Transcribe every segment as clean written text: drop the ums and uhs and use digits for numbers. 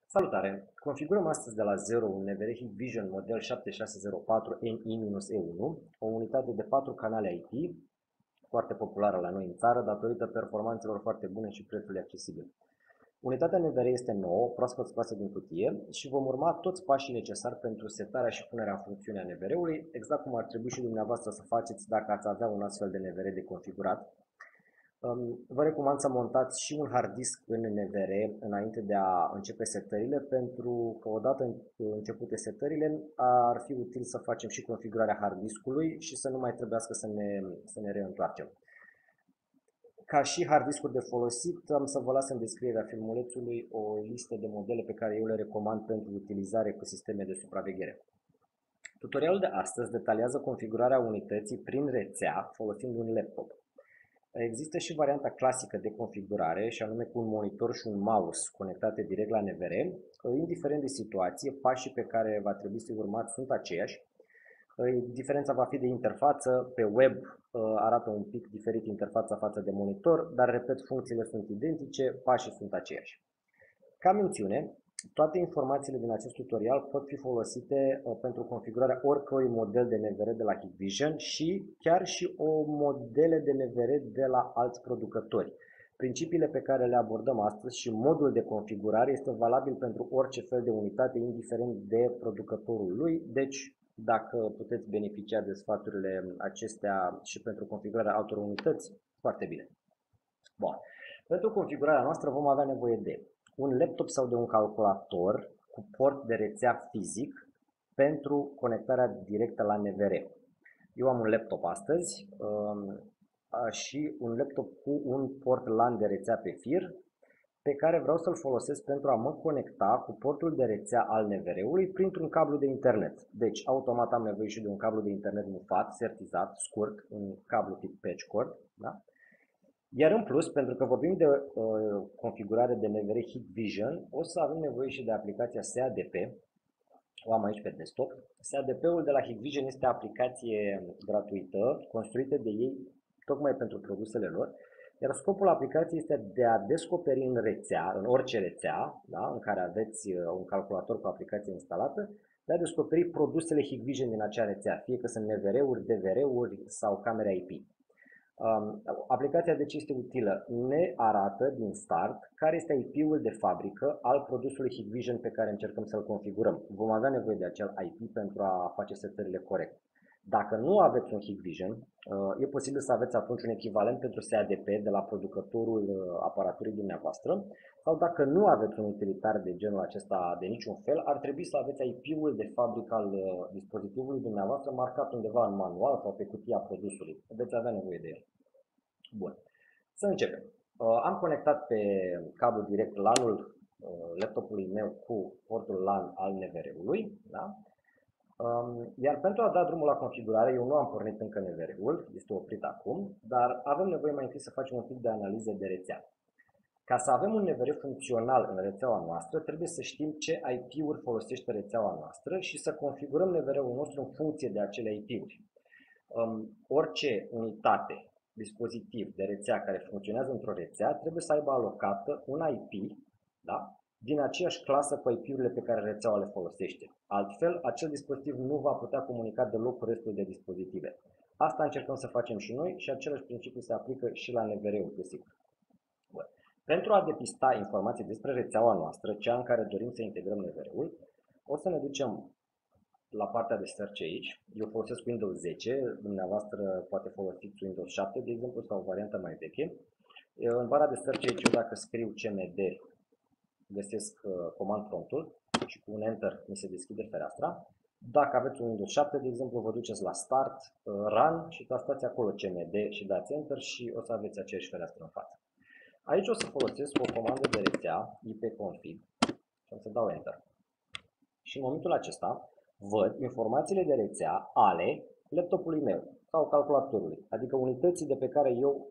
Salutare! Configurăm astăzi de la 0 un NVRe Hikvision model 7604NI-E1, o unitate de 4 canale IP, foarte populară la noi în țară datorită performanțelor foarte bune și prețului accesibil. Unitatea NVRe este nouă, proaspăt scoasă din cutie și vom urma toți pașii necesari pentru setarea și punerea în funcțiune a NVRe-ului, exact cum ar trebui și dumneavoastră să faceți dacă ați avea un astfel de NVRe de configurat. Vă recomand să montați și un hard disk în NVRe înainte de a începe setările, pentru că odată începute setările ar fi util să facem și configurarea hard diskului și să nu mai trebuiască să ne reîntoarcem. Ca și hard discuri de folosit, am să vă las în descrierea filmulețului o listă de modele pe care eu le recomand pentru utilizare cu sisteme de supraveghere. Tutorialul de astăzi detaliază configurarea unității prin rețea folosind un laptop. Există și varianta clasică de configurare, și anume cu un monitor și un mouse conectate direct la NVRe. Indiferent de situație, pașii pe care va trebui să urmați sunt aceiași. Diferența va fi de interfață. Pe web arată un pic diferit interfața față de monitor, dar repet, funcțiile sunt identice, pașii sunt aceiași. Ca mențiune, toate informațiile din acest tutorial pot fi folosite pentru configurarea oricărui model de NVRe de la Hikvision și chiar și o modele de NVRe de la alți producători. Principiile pe care le abordăm astăzi și modul de configurare este valabil pentru orice fel de unitate, indiferent de producătorul lui. Deci, dacă puteți beneficia de sfaturile acestea și pentru configurarea altor unități, foarte bine. Bun. Pentru configurarea noastră vom avea nevoie de un laptop sau de un calculator cu port de rețea fizic pentru conectarea directă la NVRe. Eu am un laptop astăzi și un laptop cu un port LAN de rețea pe fir pe care vreau să-l folosesc pentru a mă conecta cu portul de rețea al NVRe-ului printr-un cablu de internet. Deci, automat am nevoie și de un cablu de internet mufat, sertizat, scurt, un cablu tip patch cord. Da? Iar în plus, pentru că vorbim de configurare de NVRe Hikvision, o să avem nevoie și de aplicația SADP. O am aici pe desktop. SADP-ul de la Hikvision este o aplicație gratuită, construită de ei tocmai pentru produsele lor. Iar scopul aplicației este de a descoperi în rețea, în orice rețea, da, în care aveți un calculator cu aplicație instalată, de a descoperi produsele Hikvision din acea rețea, fie că sunt NVRe-uri, DVR-uri sau camere IP. Aplicația de ce este utilă? Ne arată din start care este IP-ul de fabrică al produsului Hikvision pe care încercăm să-l configurăm. Vom avea nevoie de acel IP pentru a face setările corect. Dacă nu aveți un Hikvision, e posibil să aveți atunci un echivalent pentru SADP de la producătorul aparaturii dumneavoastră, sau dacă nu aveți un utilitar de genul acesta de niciun fel, ar trebui să aveți IP-ul de fabrică al dispozitivului dumneavoastră marcat undeva în manual sau pe cutia produsului. Veți avea nevoie de el. Bun. Să începem. Am conectat pe cablu direct LAN-ul laptopului meu cu portul LAN al NVRe-ului. Da? Iar pentru a da drumul la configurare, eu nu am pornit încă NVRe-ul, este oprit acum, dar avem nevoie mai întâi să facem un pic de analiză de rețea. Ca să avem un NVRe funcțional în rețeaua noastră, trebuie să știm ce IP-uri folosește rețeaua noastră și să configurăm NVRe-ul nostru în funcție de acele IP-uri. Orice unitate, dispozitiv de rețea care funcționează într-o rețea trebuie să aibă alocată un IP, da? Din aceeași clasă cu IP-urile pe care rețeaua le folosește. Altfel, acel dispozitiv nu va putea comunica deloc cu restul de dispozitive. Asta încercăm să facem și noi și același principiu se aplică și la NVRe-ul, desigur. Bun. Pentru a depista informații despre rețeaua noastră, cea în care dorim să integrăm NVRe-ul, o să ne ducem la partea de search aici. Eu folosesc Windows 10, dumneavoastră poate folosiți Windows 7, de exemplu, sau o variantă mai veche. În bara de search aici, eu dacă scriu cmd, găsesc command promptul și cu un enter mi se deschide fereastra. Dacă aveți un Windows 7, de exemplu, vă duceți la Start, Run și tastați acolo cmd și dați enter și o să aveți aceeași fereastră în față. Aici o să folosesc o comandă de rețea ipconfig și o să dau enter. Și în momentul acesta văd informațiile de rețea ale laptopului meu sau calculatorului, adică unității de pe care eu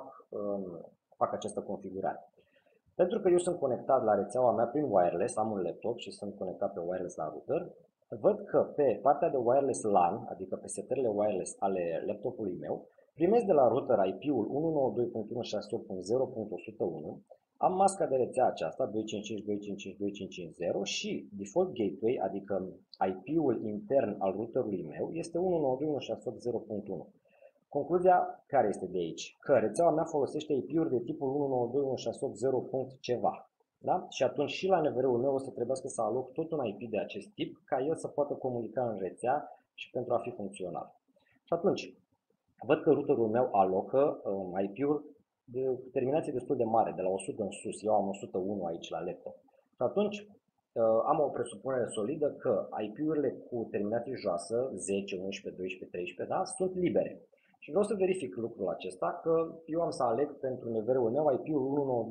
fac această configurare. Pentru că eu sunt conectat la rețeaua mea prin wireless, am un laptop și sunt conectat pe wireless la router, văd că pe partea de wireless LAN, adică pe setările wireless ale laptopului meu, primesc de la router IP-ul 192.168.0.101, Am masca de rețea aceasta 255.255.255.0 și default gateway, adică IP-ul intern al routerului meu, este 192.168.0.1. Concluzia care este de aici? Că rețeaua mea folosește IP-uri de tipul 192.168.0. ceva. Da? Și atunci și la NVR-ul meu o să trebuiască să aloc tot un IP de acest tip ca el să poată comunica în rețea și pentru a fi funcțional. Și atunci, văd că routerul meu alocă IP-uri de terminație destul de mare, de la 100 în sus. Eu am 101 aici la laptop. Și atunci am o presupunere solidă că IP-urile cu terminație joasă, 10, 11, 12, 13, da, sunt libere. Și vreau să verific lucrul acesta, că eu am să aleg pentru NVR-ul meu IP-ul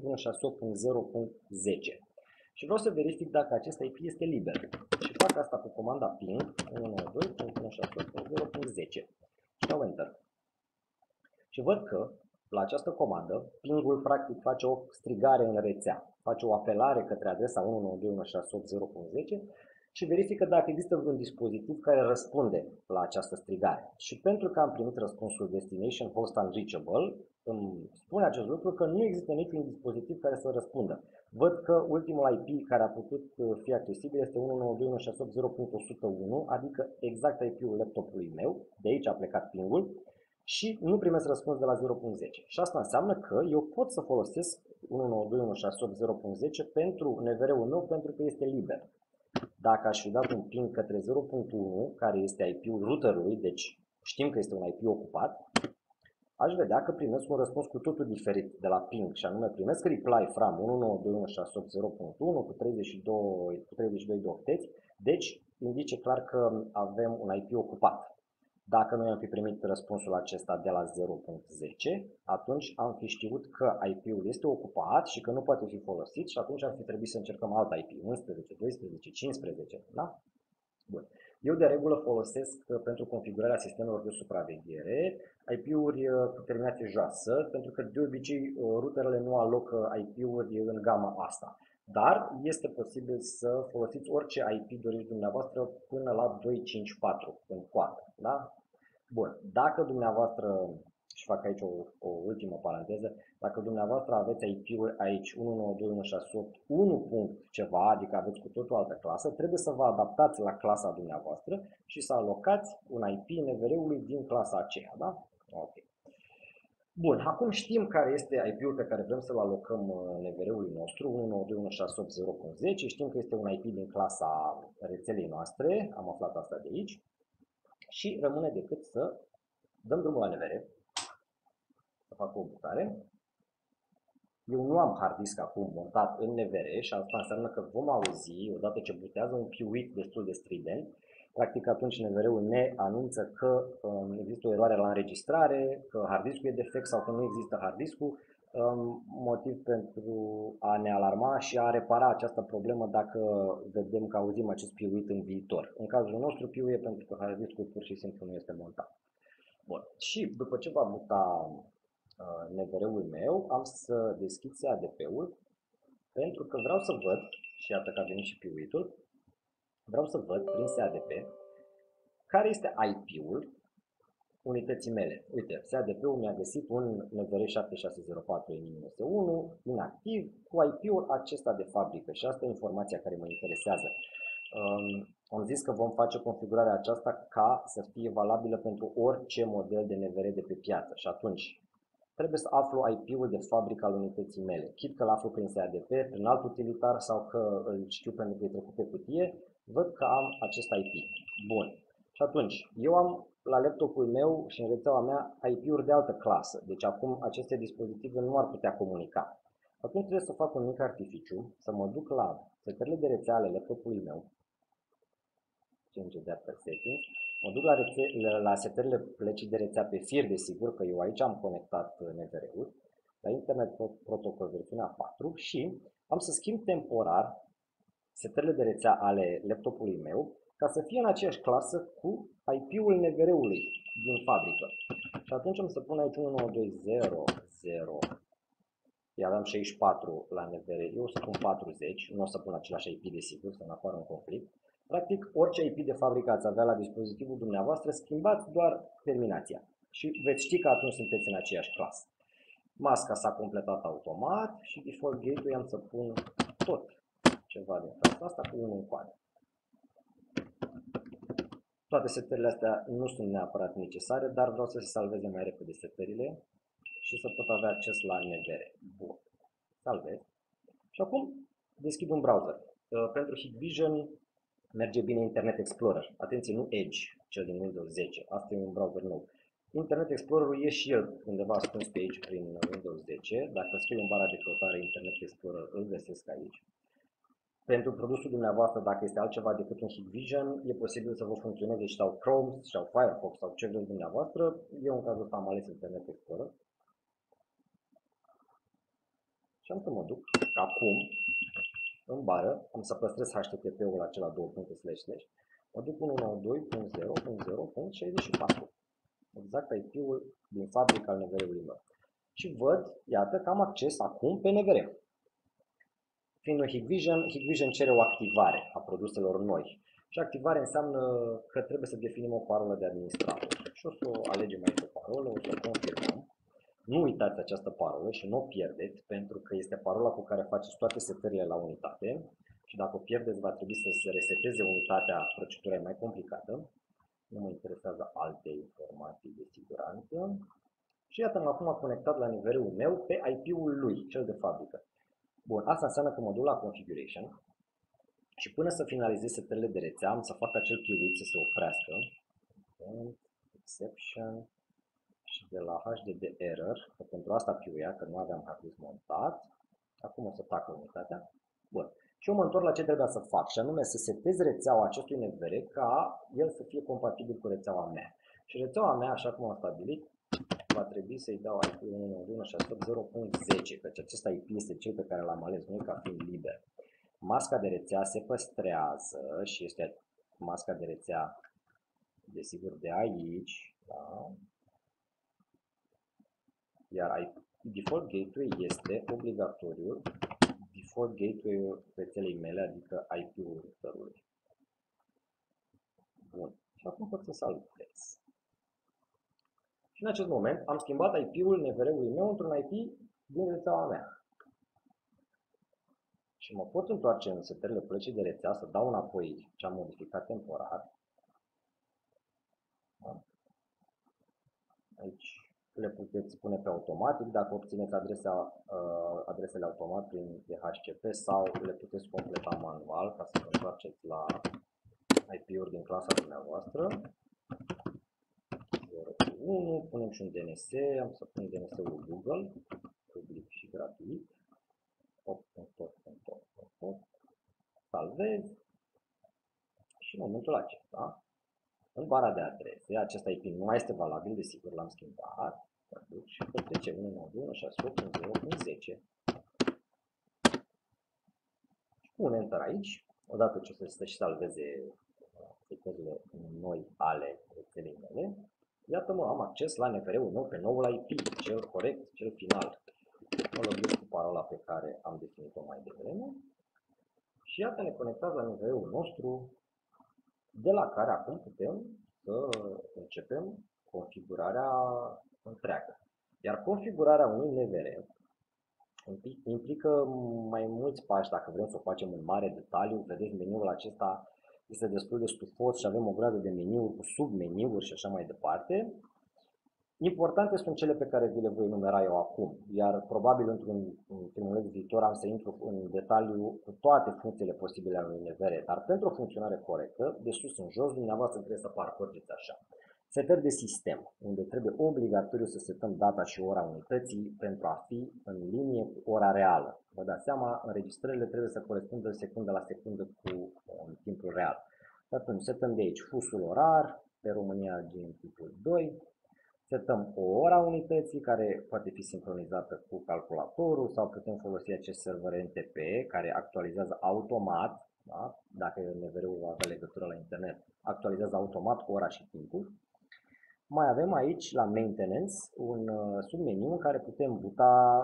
192.168.0.10. Și vreau să verific dacă acest IP este liber. Și fac asta cu comanda ping 192.168.0.10 și dau Enter. Și văd că la această comandă, ping-ul practic face o strigare în rețea, face o apelare către adresa 192.168.0.10 și verifică dacă există vreun dispozitiv care răspunde la această strigare. Și pentru că am primit răspunsul Destination Host Unreachable, îmi spune acest lucru că nu există niciun dispozitiv care să răspundă. Văd că ultimul IP care a putut fi accesibil este 192.168.0.101, adică exact IP-ul laptopului meu, de aici a plecat ping-ul. Și nu primesc răspuns de la 0.10. Și asta înseamnă că eu pot să folosesc 192.168.0.10 pentru NVR-ul meu pentru că este liber. Dacă aș fi dat un ping către 0.1, care este IP-ul routerului, deci știm că este un IP ocupat, aș vedea că primesc un răspuns cu totul diferit de la ping, și anume primesc reply from 192.168.0.1 cu 32 de octeți, deci indice clar că avem un IP ocupat. Dacă noi am fi primit răspunsul acesta de la 0.10, atunci am fi știut că IP-ul este ocupat și că nu poate fi folosit și atunci ar fi trebuit să încercăm alt IP, 11, 12, 15, da? Bun. Eu de regulă folosesc pentru configurarea sistemelor de supraveghere IP-uri cu terminație joasă, pentru că de obicei routerele nu alocă IP-uri în gama asta. Dar este posibil să folosiți orice IP doriți dumneavoastră până la 254 în coadă, da? Bun, dacă dumneavoastră, și fac aici o ultimă paranteză, dacă dumneavoastră aveți IP-uri aici 192.168.1. ceva, adică aveți cu totul o altă clasă, trebuie să vă adaptați la clasa dumneavoastră și să alocați un IP NVR-ului din clasa aceea, da? Ok. Bun, acum știm care este IP-ul pe care vrem să-l alocăm NVR-ului nostru, 192.168.0.10, știm că este un IP din clasa rețelei noastre, am aflat asta de aici. Și rămâne decât să dăm drumul la NVR, să fac o bucare. Eu nu am hard disk acum montat în NVR și asta înseamnă că vom auzi, odată ce butează, un piuit destul de strident. Practic atunci NVR-ul ne anunță că există o eroare la înregistrare, că hard disk-ul e defect sau că nu există hard disk-ul. Motiv pentru a ne alarma și a repara această problemă dacă vedem că auzim acest piuit în viitor. În cazul nostru piuie pentru că hard disk-ul pur și simplu nu este montat. Bun. Și după ce va buta NVR-ul meu, am să deschid SADP-ul pentru că vreau să văd, și iată că a venit și piuitul, vreau să văd prin SADP care este IP-ul unității mele. Uite, SADP-ul mi-a găsit un NVR7604-1 inactiv cu IP-ul acesta de fabrică și asta e informația care mă interesează. Am zis că vom face configurarea aceasta ca să fie valabilă pentru orice model de NVR de pe piață și atunci trebuie să aflu IP-ul de fabrică al unității mele. Chit că îl aflu prin SADP, prin alt utilitar sau că îl știu pentru că e trecut pe cutie, văd că am acest IP. Bun. Și atunci, eu am la laptopul meu și în rețeaua mea IP-uri de altă clasă. Deci acum aceste dispozitive nu ar putea comunica. Atunci trebuie să fac un mic artificiu, să mă duc la setările de rețea ale laptopului meu. Change Adapter Settings. Mă duc la setările plecii de rețea pe fir, desigur că eu aici am conectat NVR-ul, la Internet Protocol versiunea 4 și am să schimb temporar setările de rețea ale laptopului meu ca să fie în aceeași clasă cu IP-ul NVR-ului din fabrică. Și atunci am să pun aici 192.0.0. Aveam 64 la NVR, eu o să pun 40, nu o să pun același IP desigur, să nu apară un conflict. Practic, orice IP de fabrică ați avea la dispozitivul dumneavoastră, schimbați doar terminația și veți ști că atunci sunteți în aceeași clasă. Masca s-a completat automat și default gateway am să pun tot ceva din felul asta cu unul în coadă. Toate setările astea nu sunt neapărat necesare, dar vreau să se salveze mai repede setările și să pot avea acces la NVR. Bun. Salvez. Și acum deschid un browser. Pentru Hikvision merge bine Internet Explorer. Atenție, nu Edge, cel din Windows 10. Asta e un browser nou. Internet Explorer e și el undeva ascuns pe aici prin Windows 10. Dacă scriu în bara de căutare Internet Explorer, îl găsesc aici. Pentru produsul dumneavoastră, dacă este altceva decât un Hikvision, e posibil să vă funcționeze și sau Chrome, sau Firefox, sau ce vreți dumneavoastră. Eu în cazul ăsta am ales Internet Explorer. Și am să mă duc acum în bară, am să păstrez HTTP-ul acela 2 //. Mă duc 192.0.0.64. Exact IP-ul din fabrica al NVR-ului meu. Și văd, iată, că am acces acum pe NVR. Fiind un Hikvision cere o activare a produselor noi. Și activare înseamnă că trebuie să definim o parolă de administrator. Și o să o alegem aici o parolă, o să o confirmăm. Nu uitați această parolă și nu o pierdeți, pentru că este parola cu care faceți toate setările la unitate. Și dacă o pierdeți, va trebui să se reseteze unitatea, procedura e mai complicată. Nu mă interesează alte informații de siguranță. Și iată-mă acum conectat la nivelul meu pe IP-ul lui, cel de fabrică. Bun, asta înseamnă că mă duc la Configuration și până să finalizez setările de rețea, am să fac acel piuit să se oprească. Exception. Și de la HDD error, că pentru asta piuia, că nu aveam hard disk montat. Acum o să tacă unitatea. Bun. Și eu mă întorc la ce trebuia să fac, și anume să setez rețeaua acestui NVR ca el să fie compatibil cu rețeaua mea. Și rețeaua mea, așa cum am stabilit, va trebui să-i dau IP 192.168.0.10, căci acesta IP este cel pe care l-am ales noi ca fiind liber. Masca de rețea se păstrează și este masca de rețea, desigur, de aici, da? Iar default gateway este obligatoriu default gateway-ul rețelei mele, adică IP-ul routerului. Bun. Și acum pot să salvez. Și în acest moment am schimbat IP-ul NVR-ului meu într-un IP din rețeaua mea. Și mă pot întoarce în setările plăcii de rețea să dau înapoi ce am modificat temporar. Da? Aici le puteți pune pe automatic dacă obțineți adresele automat prin DHCP sau le puteți completa manual ca să vă întoarceți la IP-uri din clasa dumneavoastră. 0.1, punem și un DNS, am să pun DNS-ul Google, public și gratuit. Salvez și în momentul acesta în bara de adrese, acest IP nu mai este valabil, desigur l-am schimbat, și pot trece 192.168.0.10. Pun Enter aici, odată ce o să și salveze setările noi ale rețelei mele. Iată-mă, am acces la NVR-ul meu pe noul IP, cel corect, cel final. Mă loghez cu parola pe care am definit-o mai devreme. Și iată, ne conectați la NVR-ul nostru, de la care acum putem să începem configurarea întreagă. Iar configurarea unui NVR implică mai mulți pași dacă vrem să o facem în mare detaliu. Vedeți, meniul acesta este destul de stufos și avem o grămadă de meniuri cu submeniuri și așa mai departe. Importante sunt cele pe care vi le voi enumera eu acum, iar probabil într-un filmuleț viitor am să intru în detaliu cu toate funcțiile posibile ale unui NVR, dar pentru o funcționare corectă, de sus în jos, dumneavoastră trebuie să parcurgeți așa. Setări de sistem, unde trebuie obligatoriu să setăm data și ora unității pentru a fi în linie cu ora reală. Vă dați seama, înregistrările trebuie să corespundă secundă la secundă cu timpul real. Atunci setăm de aici fusul orar, pe România GMT 2, setăm o ora unității care poate fi sincronizată cu calculatorul sau putem folosi acest server NTP care actualizează automat, da? Dacă NVR-ul va avea legătură la internet, actualizează automat ora și timpul. Mai avem aici la Maintenance un submeniu în care putem buta,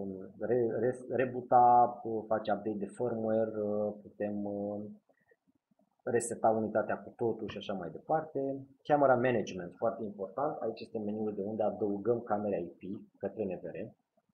rebuta, face update de firmware, putem reseta unitatea cu totul și așa mai departe. Camera Management, foarte important, aici este meniul de unde adăugăm camere IP către NVR.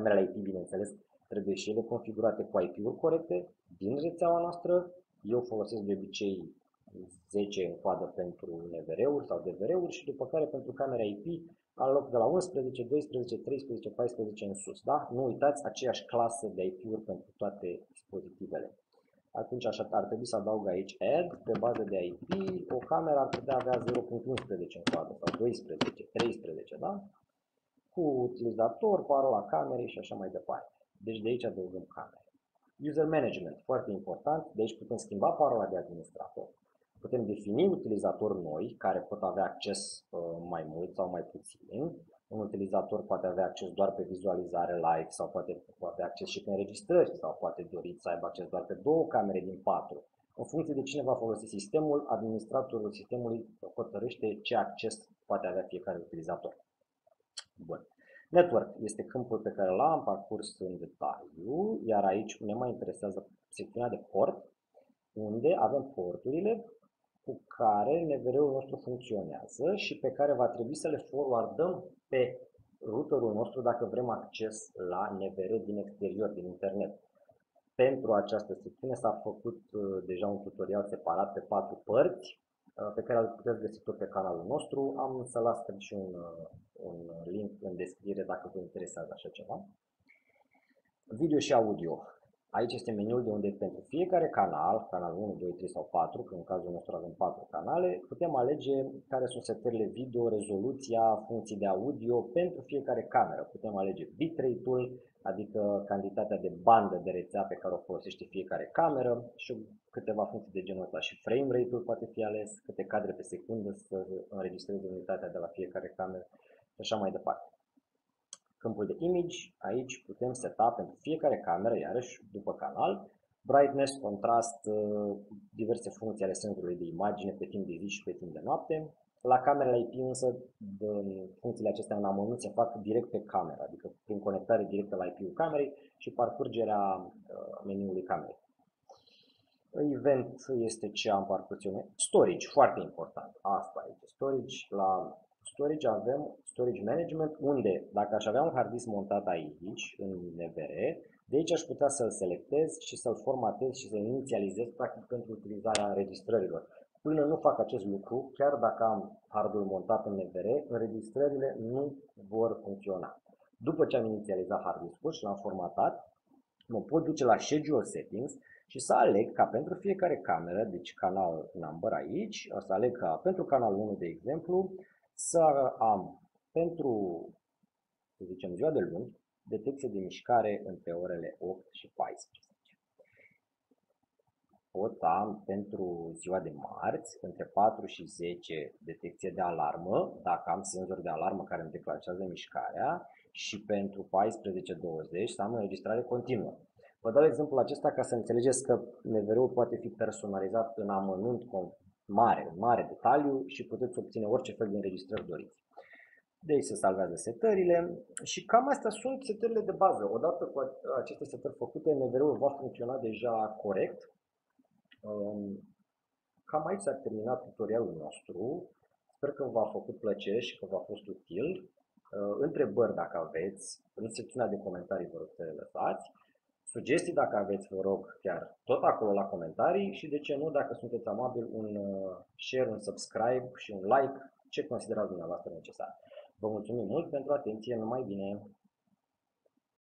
Camerele IP, bineînțeles, trebuie și ele configurate cu IP-uri corecte din rețeaua noastră. Eu folosesc de obicei 10 în coadă pentru NVR-uri sau DVR-uri și după care pentru camera IP în loc de la 11, 12, 13, 14 în sus. Da? Nu uitați aceeași clasă de IP-uri pentru toate dispozitivele. Atunci așa ar trebui să adaug aici add pe bază de IP. O cameră ar putea avea 0.11 în coadă sau 12, 13, da? Cu utilizator, parola camerei și așa mai departe. Deci de aici adăugăm camere. User management, foarte important. De aici putem schimba parola de administrator. Putem defini utilizatori noi care pot avea acces mai mult sau mai puțin. Un utilizator poate avea acces doar pe vizualizare live sau poate avea acces și pe înregistrări sau poate doriți să aibă acces doar pe 2 camere din 4. În funcție de cine va folosi sistemul, administratorul sistemului hotărăște ce acces poate avea fiecare utilizator. Bun. Network este câmpul pe care l-am parcurs în detaliu, iar aici ne mai interesează secțiunea de port, unde avem porturile cu care NVR-ul nostru funcționează și pe care va trebui să le forwardăm pe routerul nostru dacă vrem acces la NVR din exterior, din internet. Pentru această secțiune s-a făcut deja un tutorial separat pe 4 părți, pe care îl puteți găsi tot pe canalul nostru. Am să las și un link în descriere dacă vă interesează așa ceva. Video și audio. Aici este meniul de unde pentru fiecare canal, canalul 1, 2, 3 sau 4, că în cazul nostru avem 4 canale, putem alege care sunt setările video, rezoluția, funcții de audio pentru fiecare cameră. Putem alege bitrate-ul, adică cantitatea de bandă de rețea pe care o folosește fiecare cameră și câteva funcții de genul ăsta. Și frame rate-ul poate fi ales, câte cadre pe secundă să înregistreze unitatea de la fiecare cameră și așa mai departe. Câmpul de image, aici putem seta pentru fiecare cameră, iarăși după canal, brightness, contrast, diverse funcții ale senzorului de imagine pe timp de zi și pe timp de noapte. La camerele IP însă, funcțiile acestea în amănunt se fac direct pe cameră, adică prin conectare directă la IP-ul camerei și parcurgerea meniului camerei. Event este ce am parcurs eu. Storage, foarte important. Asta este storage. La storage avem storage management, unde dacă aș avea un hard disk montat aici, în NVR, de aici aș putea să-l selectez și să-l formatez și să-l inițializez practic pentru utilizarea înregistrărilor. Până nu fac acest lucru, chiar dacă am hardul montat în NVR, înregistrările nu vor funcționa. După ce am inițializat hard disk-ul și l-am formatat, mă pot duce la Schedule Settings și să aleg ca pentru fiecare cameră, deci canal number aici, o să aleg ca pentru canalul 1, de exemplu, să am pentru, să zicem, ziua de luni, detecție de mișcare între orele 8 și 14. Pot am pentru ziua de marți, între 4 și 10, detecție de alarmă, dacă am senzor de alarmă care îmi declanșează mișcarea, și pentru 14-20 să am înregistrare continuă. Vă dau exemplul acesta ca să înțelegeți că NVR-ul poate fi personalizat în amănunt mare, în mare detaliu și puteți obține orice fel de înregistrări doriți. De aici se salvează setările și cam astea sunt setările de bază. Odată cu aceste setări făcute, NVR-ul va funcționa deja corect. Cam aici s-a terminat tutorialul nostru. Sper că v-a făcut plăcere și că v-a fost util. Întrebări dacă aveți, în secțiunea de comentarii vă rog să le lăsați. Sugestii dacă aveți, vă rog, chiar tot acolo la comentarii și de ce nu, dacă sunteți amabil, un share, un subscribe și un like, ce considerați dumneavoastră necesar. Vă mulțumim mult pentru atenție, numai bine!